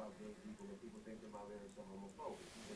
about gay people and people think that my lyrics are homophobic.